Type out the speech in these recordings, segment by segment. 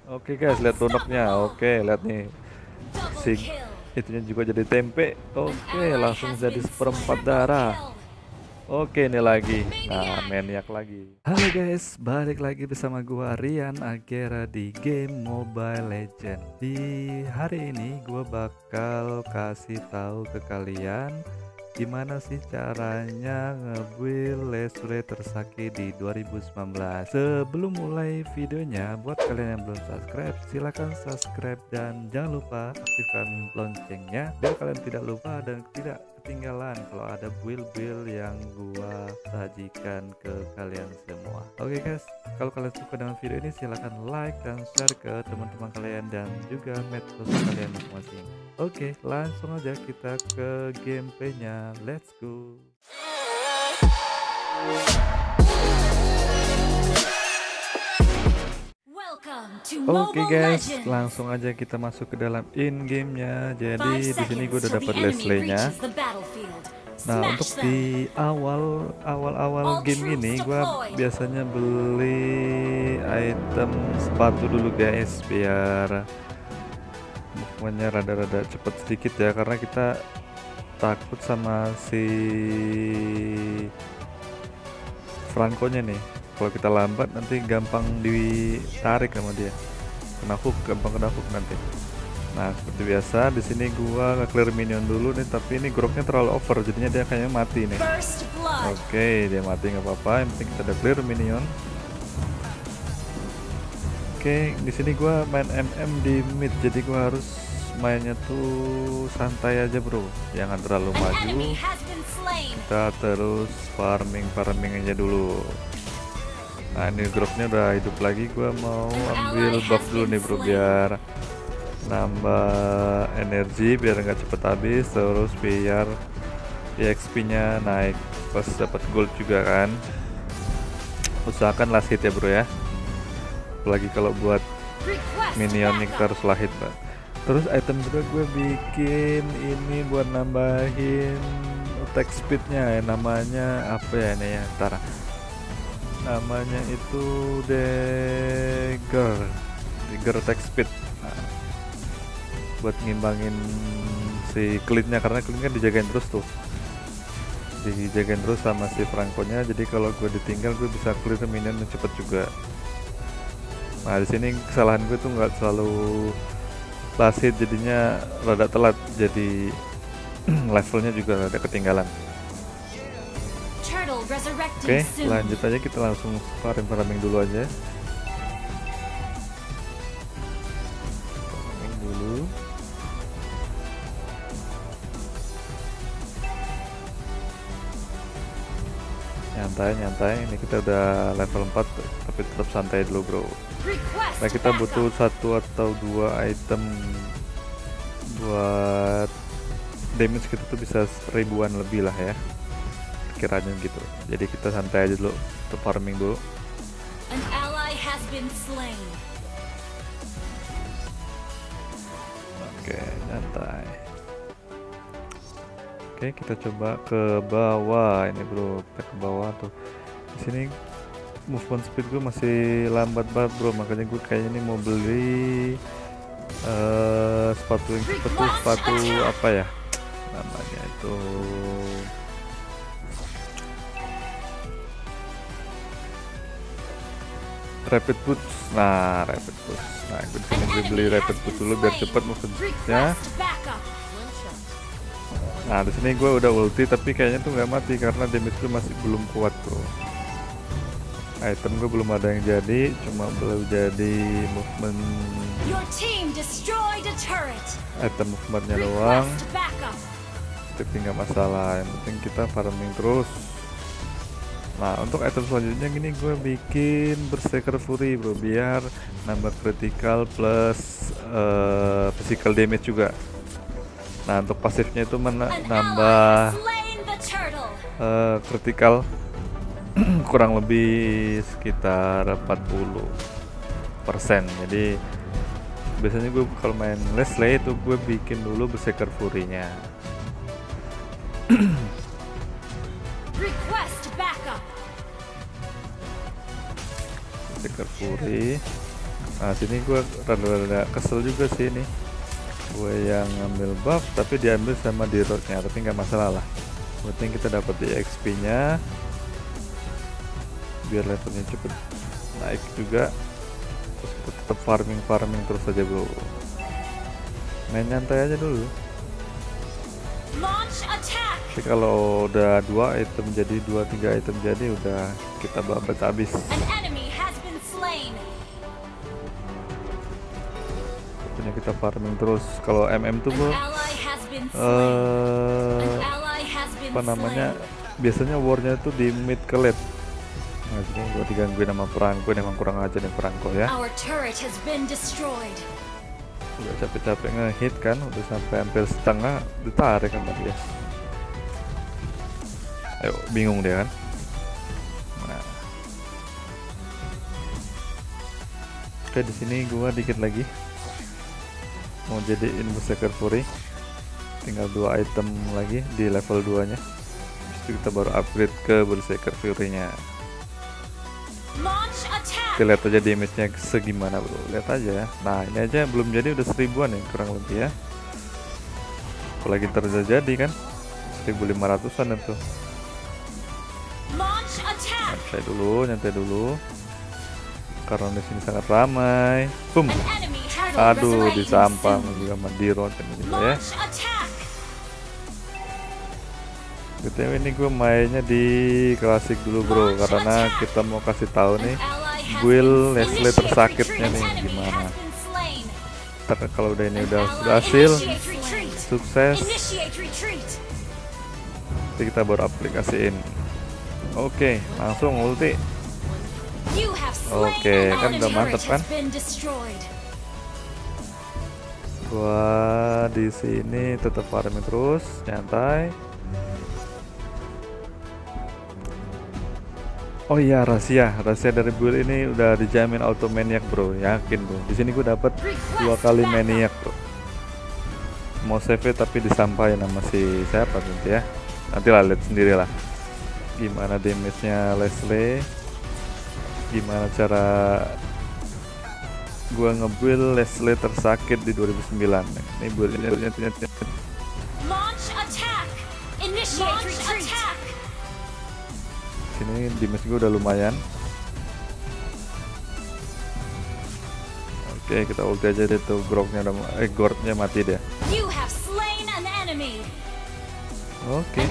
Oke guys, lihat donoknya. Oke, lihat nih. Si itunya juga jadi tempe. Oke, langsung jadi seperempat darah. Oke, ini lagi. Nah, maniak lagi. Halo guys, balik lagi bersama gua Rian Agera di game Mobile Legend. Di hari ini gua bakal kasih tahu ke kalian gimana sih caranya nge-build Leslie Tersaki di 2019. Sebelum mulai videonya, buat kalian yang belum subscribe, silahkan subscribe dan jangan lupa aktifkan loncengnya biar kalian tidak lupa dan tidak ketinggalan kalau ada build-build yang gua sajikan ke kalian semua. Oke guys, kalau kalian suka dengan video ini silahkan like dan share ke teman-teman kalian dan juga medsos kalian masing-masing. Oke, langsung aja kita ke gameplaynya. Let's go. Oke guys, langsung aja kita masuk ke dalam in gamenya. Jadi di sini gue udah dapat Leslie-nya. Nah, untuk di awal game ini gue biasanya beli item sepatu dulu guys, biar movementnya rada-rada cepet sedikit ya, karena kita takut sama si Franco-nya nih. Kalau kita lambat nanti gampang ditarik sama dia, gampang kena hook nanti. Nah, seperti biasa di sini gua nge-clear minion dulu nih, tapi ini groknya terlalu over, jadinya dia kayaknya mati nih. Oke, dia mati nggak apa-apa, yang penting kita udah clear minion. Oke, di sini gua main MM di mid, jadi gua harus mainnya tuh santai aja bro, jangan terlalu maju. Kita terus farming aja dulu. Nah, ini groknya udah hidup lagi, gua mau ambil buff dulu nih bro, biar nambah energi, biar nggak cepet habis, terus biar EXP nya naik pas dapat gold juga kan. Usahakan last hit ya bro ya, apalagi kalau buat minion nih kita harus last hit Pak. Terus item juga gue bikin ini buat nambahin attack speednya ya, namanya apa ya ini ya, ntar namanya itu dagger attack speed. Nah, buat ngimbangin si cleannya, karena clean kan dijagain terus tuh, dijagain terus sama si Franco-nya, jadi kalau gue ditinggal gue bisa clear minion cepet juga. Nah, di sini kesalahan gue tuh nggak selalu last hit, jadinya rada telat, jadi levelnya juga rada ketinggalan. Oke, lanjut aja, kita langsung farming dulu aja. Farming dulu. Nyantai, ini kita udah level 4 tapi tetap santai dulu bro. Nah, kita butuh 1 atau 2 item buat damage kita tuh bisa 1000-an lebih lah ya, kiranya gitu. Jadi kita santai aja dulu, untuk farming dulu. Oke, nyantai. Oke, kita coba ke bawah ini bro, kita ke bawah tuh. Di sini movement speed gue masih lambat banget bro, makanya gue kayaknya ini mau beli sepatu yang cepet tuh, sepatu apa ya namanya itu, rapid boots. Nah, rapid boots. Nah, gue disini gue beli rapid boots dulu biar cepet movementnya. Nah, di sini gue udah ulti tapi kayaknya tuh nggak mati karena damage gue masih belum kuat bro. Item gue belum ada yang jadi, cuma belum jadi movement, item movementnya doang, tapi nggak masalah, yang penting kita farming terus. Nah, untuk item selanjutnya gini, gue bikin Berserker Fury bro, biar nambah critical plus physical damage juga. Nah, untuk pasifnya itu menambah critical kurang lebih sekitar 40%. Jadi biasanya gue kalau main Leslie itu gue bikin dulu Berserker Fury-nya. Berserker Fury Nah sini gue rada-rada kesel juga sih ini. Gue yang ngambil buff tapi diambil sama di roadnya, tapi nggak masalah lah. Penting kita dapat di XP nya biar levelnya cepet naik juga. Terus kita tetap farming terus aja bro, main nyantai aja dulu. Tapi kalau udah 2 item jadi 2-3 item jadi udah kita babat habis. Pokoknya kita farming terus. Kalau MM tuh bro apa namanya, biasanya warnya tuh di mid ke late. Nah sini gua digangguin sama perangko, emang kurang aja nih perangko ya. Udah capek-capek ngehit kan, udah sampai hampir setengah ditarik sama dia. Ayo, bingung dia kan. Nah. Oke, di sini gua dikit lagi mau jadiin Berserker Fury. Tinggal 2 item lagi di level 2 nya. Habis itu kita baru upgrade ke Berserker Fury nya. Kita lihat aja damage-nya segimana bro, lihat aja. Nah ini aja belum jadi udah 1000-an ya kurang lebih ya. Apalagi ntar udah jadi kan 1500-an itu. Nyantai dulu karena di sini sangat ramai. Boom. Aduh disampang juga sama Diron gitu ya. BTW ini gue mainnya di klasik dulu bro, karena kita mau kasih tahu nih build Leslie tersakitnya nih gimana. Ntar kalau udah ini udah berhasil sukses, nanti kita baru aplikasiin. Oke, langsung ulti. Oke, kan udah mantep kan. Gua di sini tetap farming terus, nyantai. Oh iya, rahasia dari build ini udah dijamin auto maniac bro, yakin bro. Di sini gue dapat 2 kali maniac bro. Mau save tapi disampaikan sama si siapa nanti ya. Nanti lah lihat sendiri lah. Gimana damage-nya Leslie. Gimana cara gua nge-build Leslie tersakit di 2009. Ini buildnya ini damage gue udah lumayan. Oke, kita ulti aja deh tuh, groknya udah gordnya mati deh. Oke.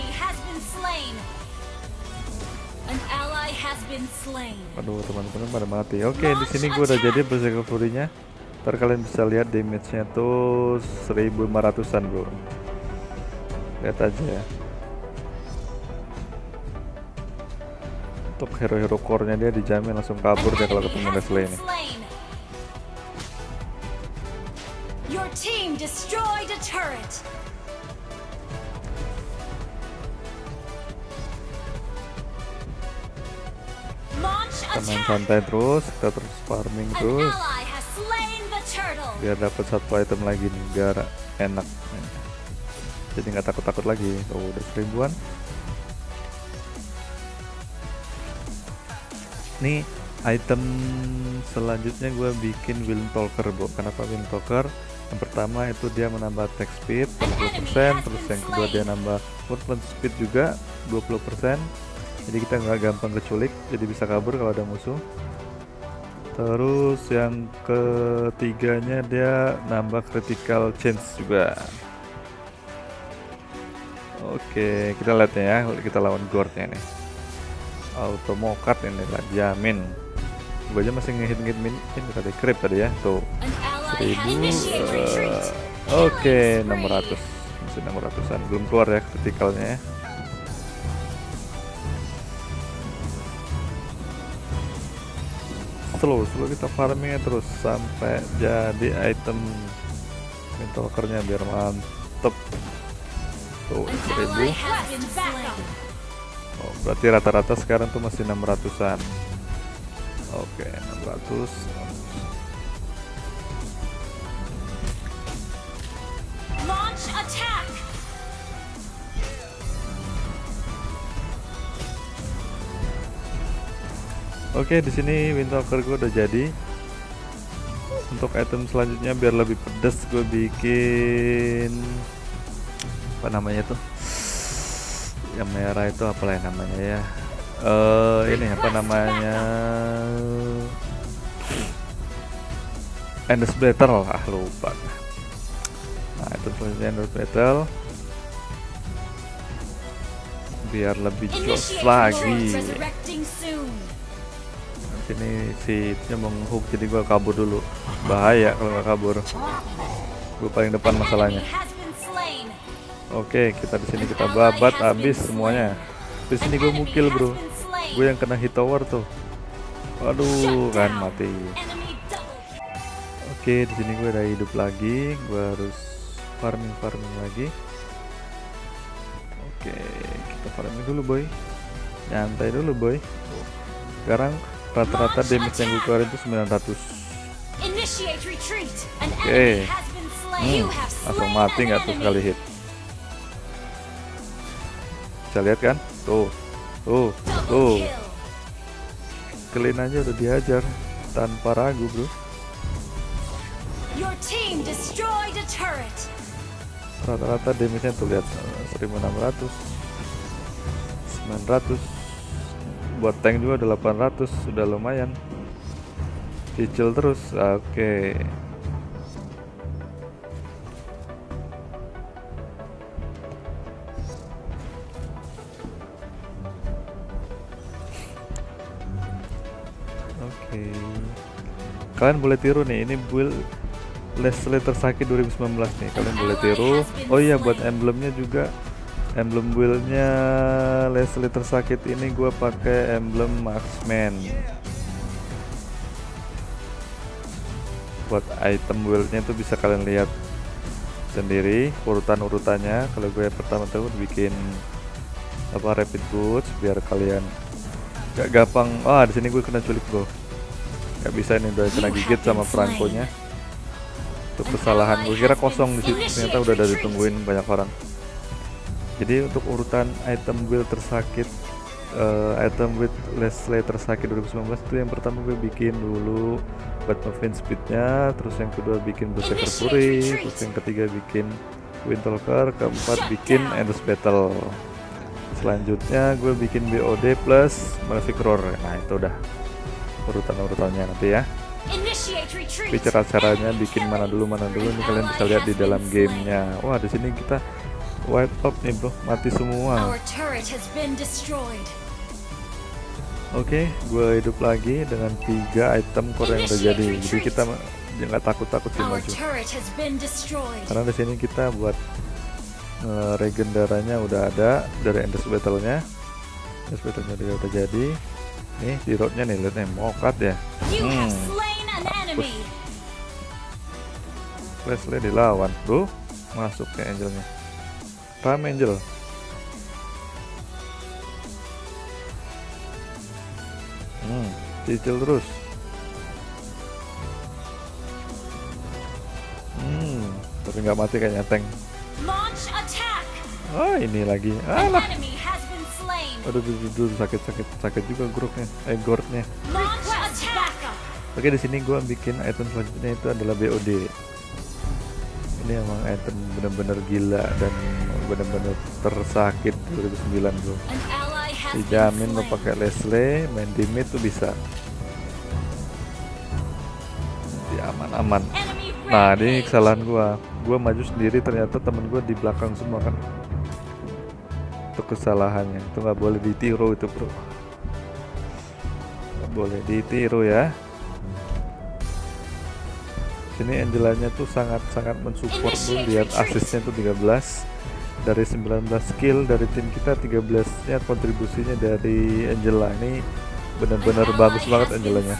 Aduh teman-teman pada mati. Oke, di sini gue udah jadi Berserker Fury-nya. Ntar kalian bisa lihat damage-nya tuh 1500-an bro. Lihat aja ya. Untuk hero-hero core-nya dia dijamin langsung kabur deh kalau ketemu Leslie ini. Kita main santai terus, kita terus farming terus biar dapat 1 item lagi nih, biar enak. Jadi nggak takut-takut lagi. Oh, udah 1000-an. Nih item selanjutnya gue bikin Windtalker bro. Kenapa Windtalker? Yang pertama itu dia menambah attack speed 20%, terus yang kedua dia nambah movement speed juga 20%. Jadi kita nggak gampang keculik, jadi bisa kabur kalau ada musuh. Terus yang ketiganya dia nambah critical chance juga. Oke, kita lihat ya, kita lawan Gordnya nih. Auto mokat ini lah, jamin. Gue aja masih ngehit min ini tadi creep tadi ya, tuh 1000. Oke, 600, masih 600-an, belum keluar ya criticalnya ya. Slow kita farmingnya terus sampai jadi item Windtalkernya biar mantep. Tuh 1000. Oh, berarti rata-rata sekarang tuh masih 600-an. Oke, 600. Oke, di sini Windtalker gue udah jadi. Untuk item selanjutnya biar lebih pedes gue bikin apa namanya tuh, yang merah itu apa ya namanya ya, ini apa namanya, Endless Battle, lupa. Nah itu selanjutnya Endless Battle biar lebih jos lagi. Sini si itu menghook, jadi gua kabur dulu, bahaya kalau nggak kabur, gua paling depan masalahnya. Oke, kita di sini kita babat habis semuanya. Di sini gue mukil bro, gue yang kena hit tower tuh, aduh kan mati. Oke, di sini gue udah hidup lagi, gue harus farming lagi. Oke, kita farming dulu boy, nyantai dulu boy. Sekarang rata-rata damage yang gue keluarin itu 900. Oke, langsung mati nggak tuh sekali hit. Bisa lihat kan? Tuh. Clean aja udah dihajar tanpa ragu bro. Rata-rata damage-nya tuh lihat 1600, 900. Buat tank juga udah 800, sudah lumayan. Cicil terus. Oke. Oke. Kalian boleh tiru nih, ini build Leslie tersakit 2019 nih, kalian boleh tiru. Oh iya, buat emblemnya juga, emblem buildnya Leslie tersakit ini gue pakai emblem marksman. Buat item buildnya itu bisa kalian lihat sendiri urutannya. Kalau gue pertama tuh bikin apa, rapid boots, biar kalian gak gampang. Di sini gue kena culik bro, gak bisa ini, udah kena gigit sama Franco-nya. Itu kesalahan, gue kira kosong di situ, ternyata udah ada ditungguin banyak orang. Jadi untuk urutan item build tersakit, item with Leslie tersakit 2019 itu yang pertama gue bikin dulu Batman Speednya, terus yang kedua bikin Berserker Fury, terus yang ketiga bikin Windtalker, keempat bikin Endless Battle. Selanjutnya gue bikin BOD plus Malefic Roar. Nah itu udah urutannya nanti ya. Tapi cara-caranya bikin mana dulu ini kalian bisa lihat di dalam gamenya. Wah, di sini kita wipe up nih bro, mati semua. Oke, gue hidup lagi dengan 3 item core yang udah jadi. Jadi kita nggak takut sih maju. Karena di sini kita buat regen darahnya udah ada dari Endless Battle-nya. Endless Battle-nya dia udah jadi. Nih di roadnya nih, lihat nih, mokat ya. Leslie dilawan, bro. Masuk ke Angelnya. Ram Angel. Cicil terus. Tapi nggak mati kayaknya tank. Ini lagi. Alah. Aduh, sakit juga gordnya. Oke, di sini gua bikin item selanjutnya itu adalah BOD. Ini emang item bener-bener gila dan bener-bener tersakit 2009 bro. Dijamin lo pakai Leslie main di mid tuh bisa. Nanti aman-aman. Nah, ini kesalahan gua maju sendiri, ternyata temen gua di belakang semua kan. Itu kesalahannya, itu nggak boleh ditiru itu bro, nggak boleh ditiru ya. Sini Angelanya tuh sangat mensupport bro, lihat asisnya tuh 13 dari 19 skill dari tim kita, 13 nya kontribusinya dari Angela. Ini benar-benar bagus banget Angelanya,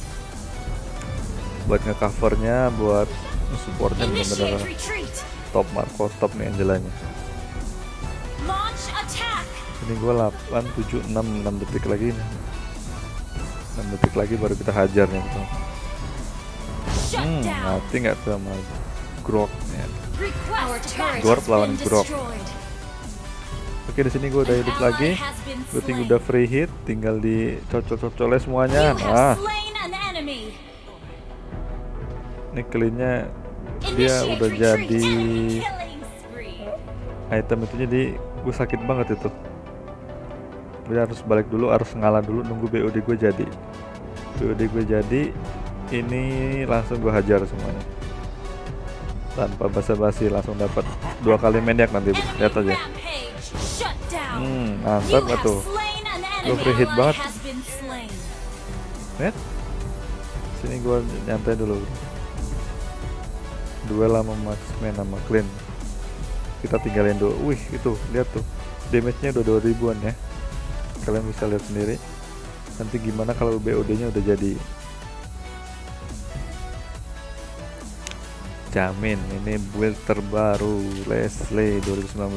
buat ngecovernya, buat supportnya benar-benar top, Marco top nih Angelanya. Ini gue 8, 7, 6 detik lagi nih. 6 detik lagi baru kita hajar nih bro. Mati nggak tuh sama Grok ya. Gorp lawan Grok. Oke, di sini gue udah hidup lagi. Gue tinggal udah free hit, tinggal di cocol-cocolnya semuanya. Nah, Ini cleannya dia udah jadi item itu, jadi gue sakit banget itu. Gue harus balik dulu, harus ngalah dulu, nunggu BOD gue jadi. BOD gue jadi, ini langsung gue hajar semuanya tanpa basa-basi, langsung dapat 2 kali maniak nanti bro. Lihat aja. Mantap gak tuh? Gue free hit banget. Lihat. Sini gue nyantai dulu bro. Duel sama Marksman sama Clean. Kita tinggalin dulu. Wih itu, lihat tuh. Damage-nya udah 2000-an ya. Kalian bisa lihat sendiri. Nanti gimana kalau BOD-nya udah jadi. Jamin ini build terbaru Leslie 2019.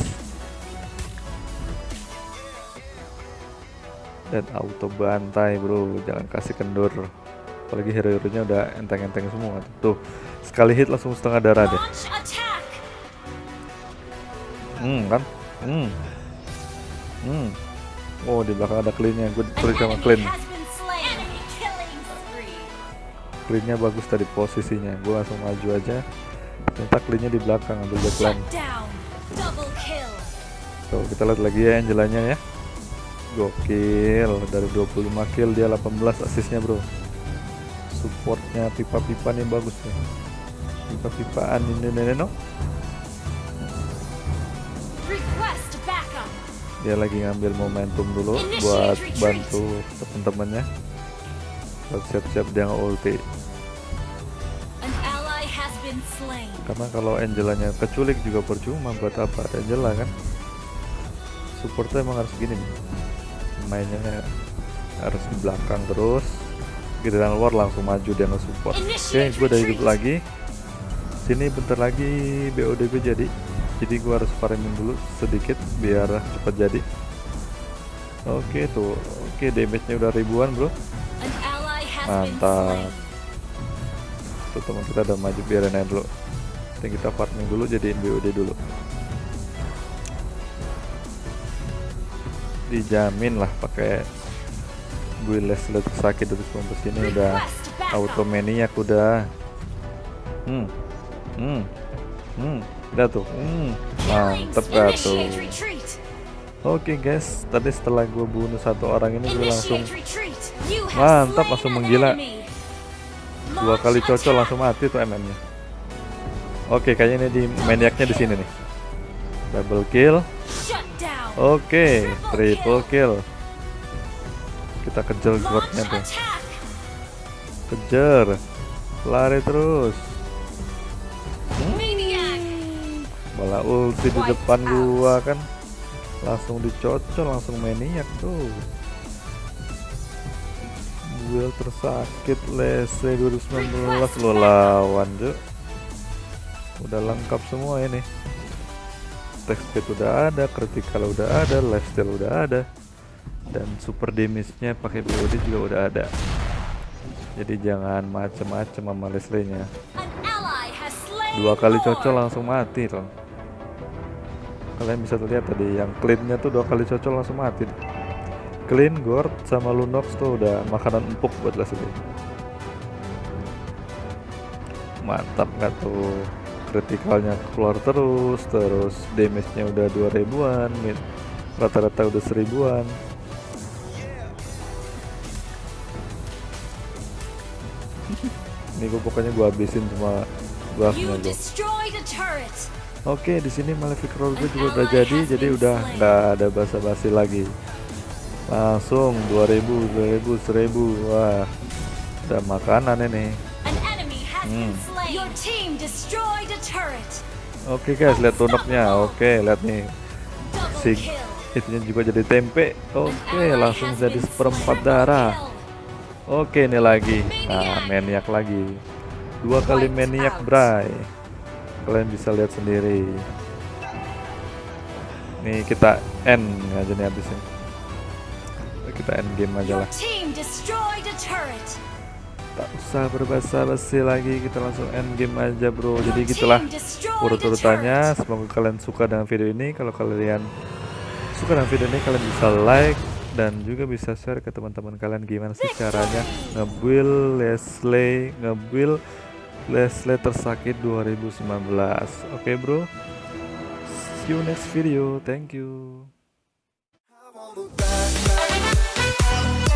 Dan auto bantai bro, jangan kasih kendur. Apalagi hero-heronya udah enteng-enteng semua. Tuh, sekali hit langsung setengah darah deh. Kan? Oh, di belakang ada clean-nya. Gue ditulis sama clean. Clean-nya bagus tadi posisinya. Gue langsung maju aja. Ternyata clean-nya di belakang, ambil backline. Tuh, kita lihat lagi ya Angelanya ya. Gokil, dari 25 kill dia 18 asisnya bro. Supportnya pipa-pipa nih bagus nih. Pipa-pipaan ini no. Dia lagi ngambil momentum dulu buat bantu teman-temannya. Buat siap-siap dia nge-ulti. Karena kalau Angelanya keculik juga percuma, buat apa Angela kan. Supportnya emang harus gini nih. Mainnya harus di belakang terus. Giliran war langsung maju dia nge-support. Oke, gue udah hidup lagi. Sini bentar lagi BOD gue jadi. Jadi gue harus farming dulu sedikit biar cepat jadi. Oke tuh, oke damage-nya udah ribuan bro. Mantap. Tuh teman kita udah maju, biarin aja dulu. Kita farming dulu, jadiin BOD dulu. Dijamin lah pakai build Leslie sakit dari kompos ini udah auto maniac udah. Udah tuh. Mantep gak tuh. Oke guys, tadi setelah gue bunuh satu orang ini gue langsung mantap, langsung menggila. 2 kali cocok langsung mati tuh MM-nya. Oke, kayaknya ini di maniacnya di sini nih. Double kill. Oke, triple kill. Kita kejar guardnya tuh. Kejar. Lari terus. Malah ulti di depan gua kan. Langsung dicocol, langsung maniak tuh. Duel tersakit Leslie 2019 lo lawan tuh. Udah lengkap semua ini. Attack speed udah ada, critical udah ada, lifesteal udah ada, dan super damage-nya pakai BOD juga udah ada. Jadi jangan macem-macem sama Leslie-nya. 2 kali cocok langsung mati loh. Kalian bisa lihat tadi yang clean-nya tuh 2 kali cocok langsung mati. Clean, Gord, sama Lunox tuh udah makanan empuk buat Leslie. Mantap nggak tuh? Kritikalnya keluar terus damage-nya udah 2000-an, rata-rata udah 1000-an. Ini gue pokoknya gue habisin semua buffnya gue. Oke, di sini Malefic Roar gue juga udah jadi udah nggak ada basa-basi lagi. Langsung 2000, 1000. Wah, ada makanan ini. Oke guys, lihat tunuknya. Oke, lihat nih. Itunya juga jadi tempe. Oke, langsung jadi seperempat darah. Oke, ini lagi. Nah, maniak lagi. 2 kali maniak, bray. Kalian bisa lihat sendiri. Nih kita end aja nih habisin. Kita end game aja lah. Tak usah berbasa-basi lagi, kita langsung end game aja bro. Jadi gitulah urut-urutannya. Semoga kalian suka dengan video ini. Kalau kalian suka dengan video ini, kalian bisa like dan juga bisa share ke teman-teman kalian gimana sih caranya nge-build Leslie, nge-build Leslie tersakit 2019. Oke bro, see you next video, thank you.